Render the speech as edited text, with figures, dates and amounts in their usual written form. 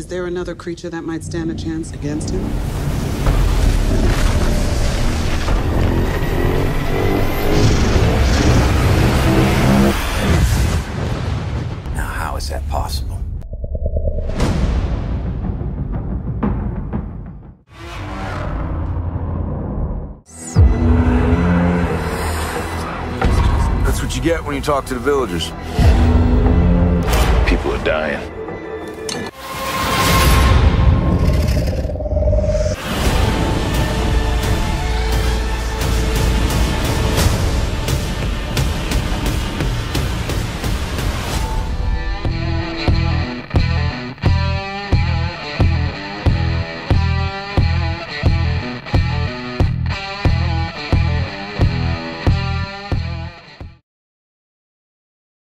Is there another creature that might stand a chance against him? Now, how is that possible? That's what you get when you talk to the villagers. People are dying.